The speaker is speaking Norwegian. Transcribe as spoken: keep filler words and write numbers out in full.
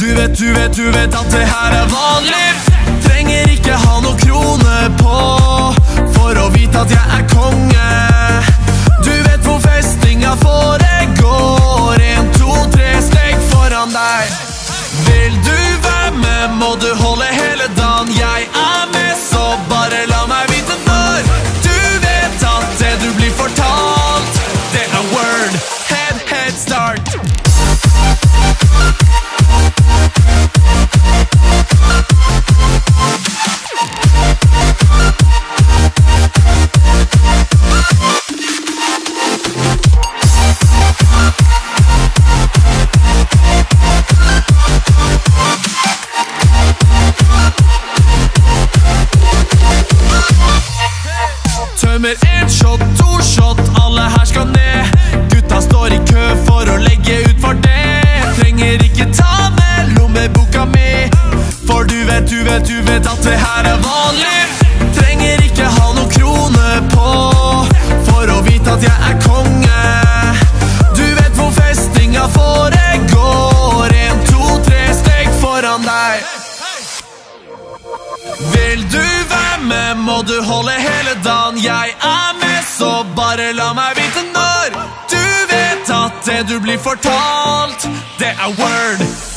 Du vet, du vet, du vet at det her er vanlig. Trenger ikke ha noe krone på for å vite at jeg er konge. Du vet hvor festinga foregår. En, to, tre steg foran deg. Vil du være med, må du holde hele dagen. Jeg er med, så bare la meg vite når. Du vet at det du blir fortalt, det er word, head, head start. Tømmer en shot, to shot, alle her skal ned. Gutta står i kø for å legge ut for det. Trenger ikke ta med lommeboka mi, for du vet, du vet, du vet at det her er vanlig. Trenger ikke ha noe krone på for å vite at jeg er konge. Du vet hvor festinga foregår. En, to, tre steg foran deg. Vil du være med, må du holde hele dagen. Jeg er med, så bare la meg vite når. Du vet at det du blir fortalt, det er word.